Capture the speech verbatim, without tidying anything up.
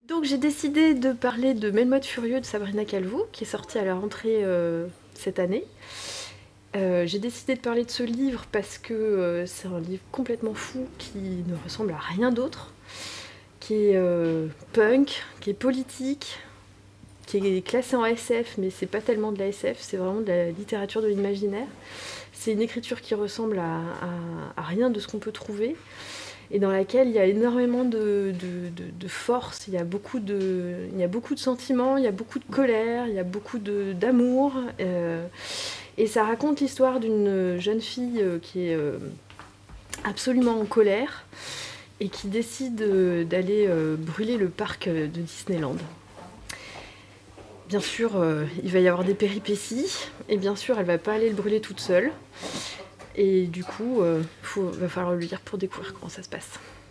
Donc j'ai décidé de parler de Melmoth Furieux de Sabrina Calvo, qui est sorti à la rentrée euh, cette année. Euh, j'ai décidé de parler de ce livre parce que euh, c'est un livre complètement fou qui ne ressemble à rien d'autre, qui est euh, punk, qui est politique, qui est classé en S F, mais c'est pas tellement de la S F, c'est vraiment de la littérature de l'imaginaire. C'est une écriture qui ressemble à, à, à rien de ce qu'on peut trouver, et dans laquelle il y a énormément de, de, de, de force, il y, a beaucoup de, il y a beaucoup de sentiments, il y a beaucoup de colère, il y a beaucoup d'amour. Euh, et ça raconte l'histoire d'une jeune fille qui est euh, absolument en colère et qui décide euh, d'aller euh, brûler le parc de Disneyland. Bien sûr, euh, il va y avoir des péripéties, et bien sûr, elle va pas aller le brûler toute seule. Et du coup, il euh, va falloir le lire pour découvrir comment ça se passe.